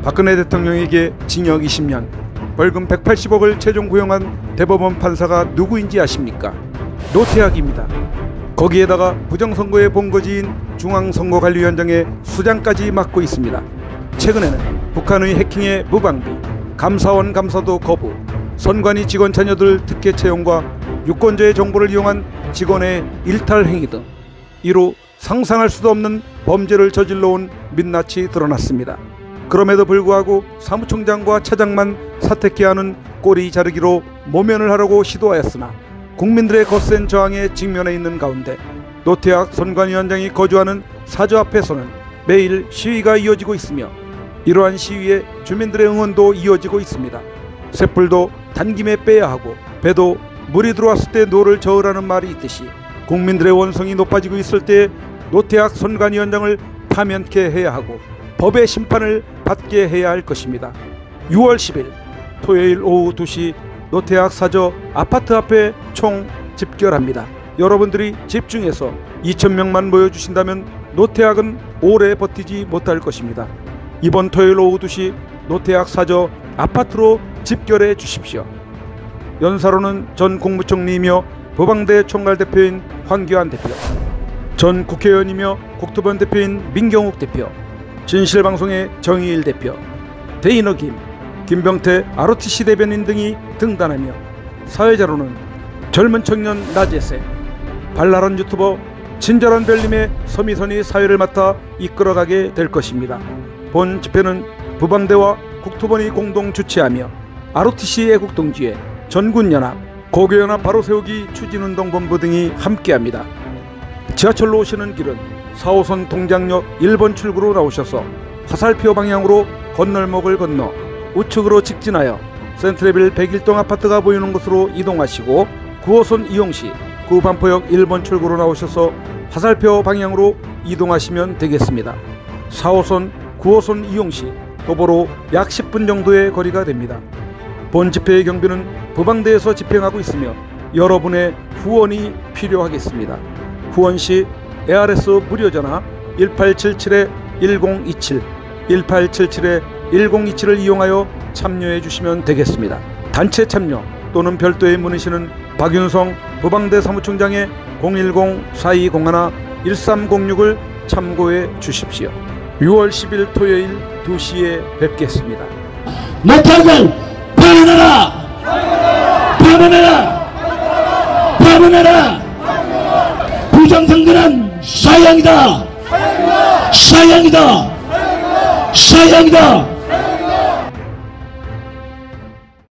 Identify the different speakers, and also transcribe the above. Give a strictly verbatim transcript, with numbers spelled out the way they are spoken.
Speaker 1: 박근혜 대통령에게 징역 이십 년, 벌금 백팔십억을 최종 구형한 대법원 판사가 누구인지 아십니까? 노태악입니다. 거기에다가 부정선거의 본거지인 중앙선거관리위원장의 수장까지 맡고 있습니다. 최근에는 북한의 해킹에 무방비, 감사원 감사도 거부, 선관위 직원 자녀들 특혜 채용과 유권자의 정보를 이용한 직원의 일탈 행위 등 이로 상상할 수도 없는 범죄를 저질러온 민낯이 드러났습니다. 그럼에도 불구하고 사무총장과 차장만 사퇴케 하는 꼬리 자르기로 모면을 하려고 시도하였으나 국민들의 거센 저항에 직면해 있는 가운데 노태악 선관위원장이 거주하는 사저 앞에서는 매일 시위가 이어지고 있으며 이러한 시위에 주민들의 응원도 이어지고 있습니다. 쇳불도 단김에 빼야 하고 배도 물이 들어왔을 때 노를 저으라는 말이 있듯이 국민들의 원성이 높아지고 있을 때 노태악 선관위원장을 파면케 해야 하고 법의 심판을 받게 해야 할 것입니다. 유월 십일 토요일 오후 두 시 노태악 사저 아파트 앞에 총 집결합니다. 여러분들이 집중해서 이천 명만 모여주신다면 노태악은 오래 버티지 못할 것입니다. 이번 토요일 오후 두 시 노태악 사저 아파트로 집결해 주십시오. 연사로는 전 국무총리이며 법왕대 총괄대표인 황교안 대표, 전 국회의원이며 국토본 대표인 민경욱 대표, 진실방송의 정의일 대표, 데이너 김, 김병태 알오티씨 대변인 등이 등단하며 사회자로는 젊은 청년 나재세, 발랄한 유튜버 친절한 별님의 서미선이 사회를 맡아 이끌어가게 될 것입니다. 본 집회는 부방대와 국토본이 공동 주최하며 알오티씨 애국동지회, 전군연합, 고교연합 바로세우기 추진운동본부 등이 함께합니다. 지하철로 오시는 길은 사 호선 동작역 일 번 출구로 나오셔서 화살표 방향으로 건널목을 건너 우측으로 직진하여 센트레빌 백일동 아파트가 보이는 곳으로 이동하시고 구 호선 이용시 구반포역 일 번 출구로 나오셔서 화살표 방향으로 이동하시면 되겠습니다. 사 호선, 구 호선 이용시 도보로 약 십 분 정도의 거리가 됩니다. 본 집회의 경비는 부방대에서 집행하고 있으며 여러분의 후원이 필요하겠습니다. 후원시 에이아르에스 무료전화 일팔칠칠 일공이칠, 일팔칠칠 일공이칠을 이용하여 참여해 주시면 되겠습니다. 단체 참여 또는 별도의 문의시는 박윤성 부방대 사무총장의 공일공 사이공일 일삼공육을 참고해 주십시오. 유월 십일 토요일 두 시에 뵙겠습니다.
Speaker 2: 노태악을 파면해라! 파면해라! 파면해라! 부정선거는 사형이다! 사형이다! 사형이다!